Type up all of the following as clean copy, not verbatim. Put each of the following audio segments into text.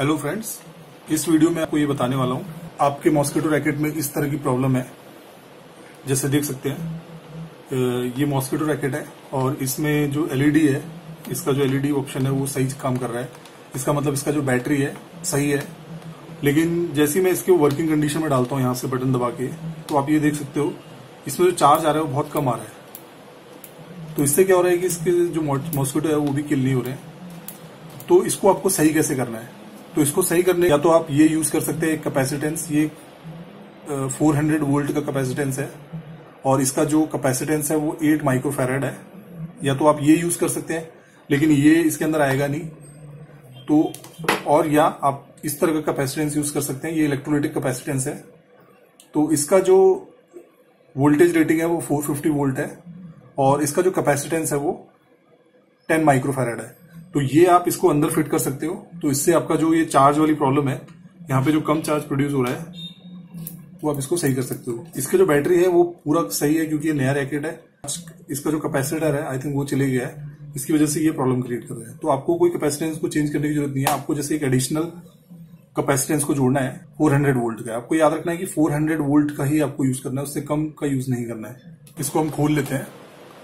Hello friends, इस video में आपको ये बताने वाला हूँ आपके मॉस्किटो रैकेट में इस तरह की प्रॉब्लम है। जैसे देख सकते हैं ये मॉस्किटो रैकेट है और इसमें जो एलईडी है, इसका जो एलईडी ऑप्शन है वो सही काम कर रहा है। इसका मतलब इसका जो बैटरी है सही है, लेकिन जैसे ही मैं इसके वर्किंग कंडीशन में डालता हूँ यहाँ से बटन दबा के, तो आप ये देख सकते हो इसमें जो चार्ज आ रहा है वो बहुत कम आ रहा है। तो इससे क्या हो रहा है कि इसके जो मॉस्किटो है वो भी किल नहीं हो रहे हैं। तो इसको आपको सही कैसे करना है? तो इसको सही करने या तो आप ये यूज कर सकते हैं कैपेसिटेंस। ये 400 वोल्ट का कैपेसिटेंस है और इसका जो कैपेसिटेंस है वो 8 माइक्रोफैराड है। या तो आप ये यूज कर सकते हैं, लेकिन ये इसके अंदर आएगा नहीं। तो और या आप इस तरह का कैपेसिटेंस यूज कर सकते हैं, ये इलेक्ट्रोलाइटिक कैपेसिटेंस है। तो इसका जो वोल्टेज रेटिंग है वो 450 वोल्ट है और इसका जो कैपेसिटेंस है वो 10 माइक्रोफैराड है। तो ये आप इसको अंदर फिट कर सकते हो। तो इससे आपका जो ये चार्ज वाली प्रॉब्लम है, यहाँ पे जो कम चार्ज प्रोड्यूस हो रहा है, वो आप इसको सही कर सकते हो। इसका जो बैटरी है वो पूरा सही है क्योंकि ये नया रैकेट है। इसका जो कैपेसिटर है आई थिंक वो चले गया है, इसकी वजह से ये प्रॉब्लम क्रिएट कर रहा है। तो आपको कोई कैपेसिटेंस को चेंज करने की जरूरत नहीं है। आपको जैसे एक एडिशनल कैपेसिटेंस को जोड़ना है 400 वोल्ट का। आपको याद रखना है कि 400 वोल्ट का ही आपको यूज करना है, उससे कम का यूज नहीं करना है। इसको हम खोल लेते हैं।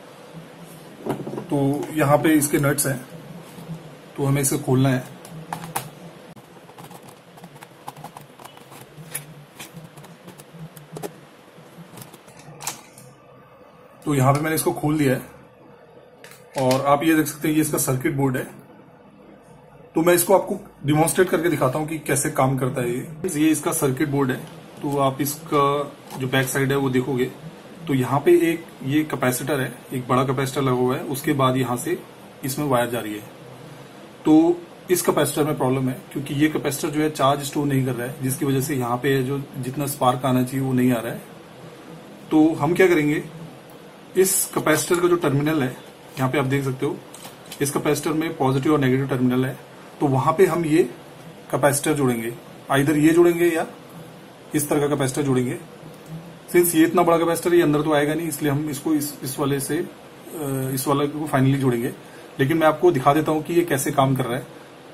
तो यहाँ पे इसके नट्स हैं, तो हमें इसे खोलना है। तो यहां पे मैंने इसको खोल दिया है और आप ये देख सकते हैं ये इसका सर्किट बोर्ड है। तो मैं इसको आपको डिमॉन्स्ट्रेट करके दिखाता हूं कि कैसे काम करता है ये इसका सर्किट बोर्ड है। तो आप इसका जो बैक साइड है वो देखोगे तो यहाँ पे एक ये कैपेसिटर है, एक बड़ा कैपेसिटर लगा हुआ है। उसके बाद यहां से इसमें वायर जा रही है। तो इस कैपेसिटर में प्रॉब्लम है क्योंकि ये कैपेसिटर जो है चार्ज स्टोर नहीं कर रहा है, जिसकी वजह से यहाँ पे जो जितना स्पार्क आना चाहिए वो नहीं आ रहा है। तो हम क्या करेंगे, इस कैपेसिटर का जो टर्मिनल है यहाँ पे आप देख सकते हो, इस कैपेसिटर में पॉजिटिव और नेगेटिव टर्मिनल है। तो वहां पे हम ये कैपेसिटर जोड़ेंगे, आइदर ये जोड़ेंगे या इस तरह का कैपेसिटर जोड़ेंगे। सिंस ये इतना बड़ा कैपेसिटर ये अंदर तो आएगा नहीं, इसलिए हम इसको इस वाले से इस वाले को फाइनली जोड़ेंगे। लेकिन मैं आपको दिखा देता हूं कि ये कैसे काम कर रहा है।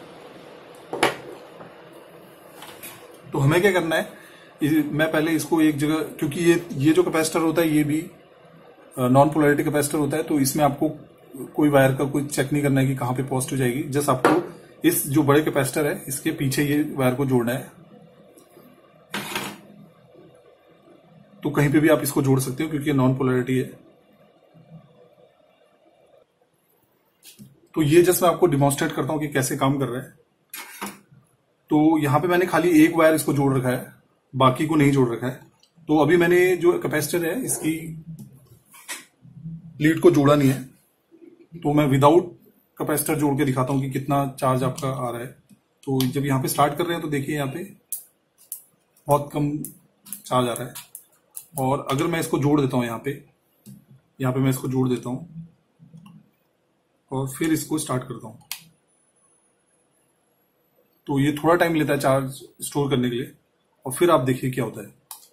तो हमें क्या करना है, मैं पहले इसको एक जगह, क्योंकि ये जो कैपेसिटर होता है ये भी नॉन पोलैरिटी कैपेसिटर होता है, तो इसमें आपको कोई वायर का कोई चेक नहीं करना है कि कहां पे पॉजिटिव जाएगी। जस्ट आपको इस जो बड़े कैपेसिटर है इसके पीछे ये वायर को जोड़ना है। तो कहीं पे भी आप इसको जोड़ सकते हो क्योंकि ये नॉन पोलैरिटी है। तो ये जस्ट मैं आपको डिमॉन्स्ट्रेट करता हूं कि कैसे काम कर रहा है। तो यहां पे मैंने खाली एक वायर इसको जोड़ रखा है, बाकी को नहीं जोड़ रखा है। तो अभी मैंने जो कैपेसिटर है इसकी लीड को जोड़ा नहीं है। तो मैं विदाउट कैपेसिटर जोड़ के दिखाता हूं कि कितना चार्ज आपका आ रहा है। तो जब यहां पे स्टार्ट कर रहे हैं तो देखिए यहाँ पे बहुत कम चार्ज आ रहा है। और अगर मैं इसको जोड़ देता हूं यहाँ पे मैं इसको जोड़ देता हूं और फिर इसको स्टार्ट करता हूं, तो ये थोड़ा टाइम लेता है चार्ज स्टोर करने के लिए। और फिर आप देखिए क्या होता है।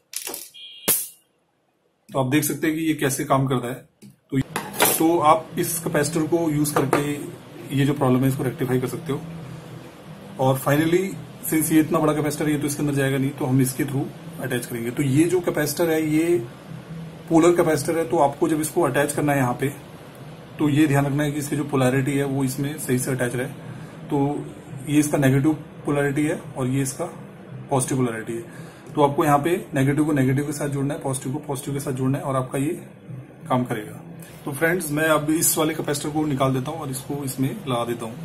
तो आप देख सकते हैं कि ये कैसे काम करता है। तो आप इस कैपेसिटर को यूज करके ये जो प्रॉब्लम है इसको रेक्टिफाई कर सकते हो। और फाइनली सिंस ये इतना बड़ा कैपेसिटर है, ये तो इसके अंदर जाएगा नहीं, तो हम इसके थ्रू अटैच करेंगे। तो ये जो कैपेसिटर है ये पोलर कैपेसिटर है। तो आपको जब इसको अटैच करना है यहाँ पे, तो ये ध्यान रखना है कि इसकी जो पोलैरिटी है वो इसमें सही से अटैच रहे। तो ये इसका नेगेटिव पोलैरिटी है और ये इसका पॉजिटिव पोलैरिटी है। तो आपको यहाँ पे नेगेटिव को नेगेटिव के साथ जोड़ना है, पॉजिटिव को पॉजिटिव के साथ जोड़ना है और आपका ये काम करेगा। तो फ्रेंड्स, मैं अब इस वाले कैपेसिटर को निकाल देता हूँ और इसको इसमें लगा देता हूँ।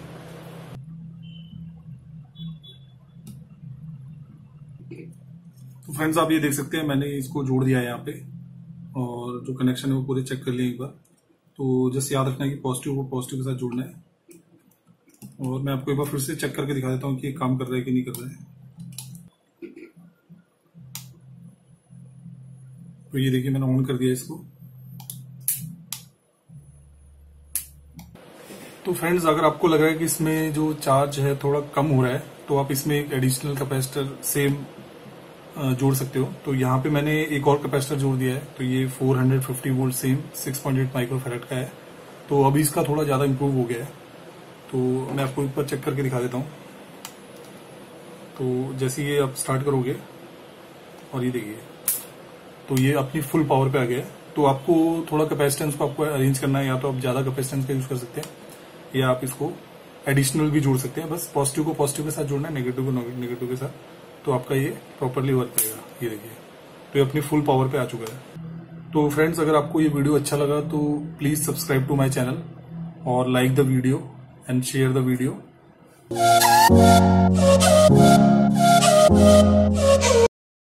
तो फ्रेंड्स, आप ये देख सकते हैं मैंने इसको जोड़ दिया है यहाँ पे और जो कनेक्शन है वो पूरे चेक कर लिए एक बार। तो जस्ट याद रखना है कि पॉजिटिव को पॉजिटिव के साथ जोड़ना है। और मैं आपको एक बार फिर से चेक करके दिखा देता हूँ कि ये काम कर रहा है कि नहीं कर रहा है। तो ये देखिए मैंने ऑन कर दिया इसको। तो फ्रेंड्स, अगर आपको लग रहा है कि इसमें जो चार्ज है थोड़ा कम हो रहा है, तो आप इसमें एक एडिशनल कैपेसिटर सेम जोड़ सकते हो। तो यहाँ पे मैंने एक और कैपेसिटर जोड़ दिया है। तो ये 450 वोल्ट सेम 6.8 माइक्रोफैराड का है। तो अभी इसका थोड़ा ज्यादा इंप्रूव हो गया है। तो मैं आपको एक बार चेक करके दिखा देता हूँ। तो जैसे ये आप स्टार्ट करोगे और ये देखिए, तो ये अपनी फुल पावर पे आ गया है। तो आपको थोड़ा कैपेसिटेंस को आपको अरेंज करना है, या तो आप ज्यादा कैपेसिटेंस का यूज कर सकते हैं या आप इसको एडिशनल भी जोड़ सकते हैं। बस पॉजिटिव को पॉजिटिव के साथ जोड़ना है, नेगेटिव को नेगेटिव के साथ, तो आपका ये प्रॉपरली वर्क करेगा। ये देखिए, तो ये अपनी फुल पावर पे आ चुका है। तो फ्रेंड्स, अगर आपको ये वीडियो अच्छा लगा तो please subscribe to my channel और like the video and share the video.